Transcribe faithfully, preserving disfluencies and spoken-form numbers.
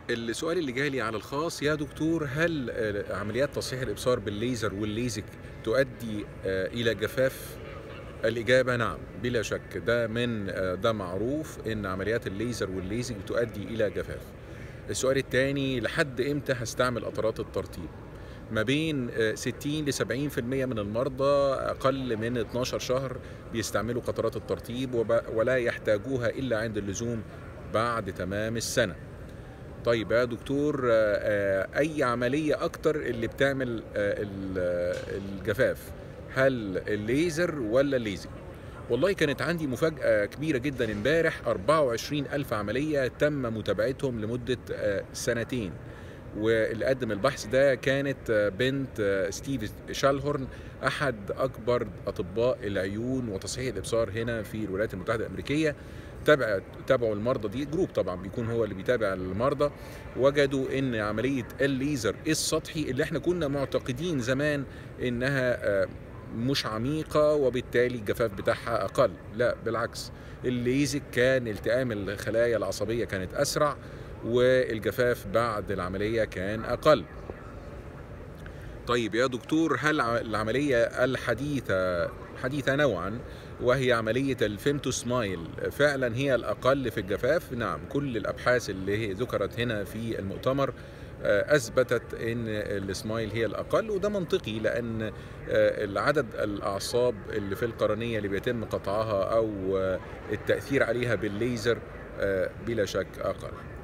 السؤال اللي جالي على الخاص: يا دكتور، هل آه، عمليات تصحيح الإبصار بالليزر والليزك تؤدي آه، إلى جفاف؟ الإجابة نعم، بلا شك. ده من آه، ده معروف إن عمليات الليزر والليزك بتؤدي إلى جفاف. السؤال الثاني: لحد إمتى هستعمل قطرات الترطيب؟ ما بين آه، ستين ل سبعين في المية من المرضى أقل من اتناشر شهر بيستعملوا قطرات الترطيب، وب- ولا يحتاجوها إلا عند اللزوم بعد تمام السنة. طيب يا دكتور، آه، آه، أي عملية أكتر اللي بتعمل آه، ال- آه، الجفاف؟ هل الليزر ولا الليزك؟ والله كانت عندي مفاجأة كبيرة جدا امبارح: أربعة وعشرين ألف عملية تم متابعتهم لمدة آه، سنتين. واللي قدم البحث ده كانت آه، بنت آه، ستيف شالهورن، أحد أكبر أطباء العيون وتصحيح الإبصار هنا في الولايات المتحدة الأمريكية. تابع تابعوا المرضى دي، جروب طبعا بيكون هو اللي بيتابع المرضى. وجدوا ان عمليه الليزر السطحي اللي احنا كنا معتقدين زمان انها آه، مش عميقه وبالتالي الجفاف بتاعها اقل، لا بالعكس. الليزك كان التئام الخلايا العصبيه كانت اسرع، والجفاف بعد العمليه كان اقل. طيب يا دكتور، هل ع- العملية الحديثة حديثة نوعا، وهي عملية الفيمتو سمايل، فعلا هي الأقل في الجفاف؟ نعم، كل الأبحاث اللي هي ذكرت هنا في المؤتمر آه، أثبتت أن السمايل هي الأقل. وده منطقي، لأن آه، العدد الأعصاب اللي في القرنية اللي بيتم قطعها أو آه، التأثير عليها بالليزر آه، بلا شك أقل.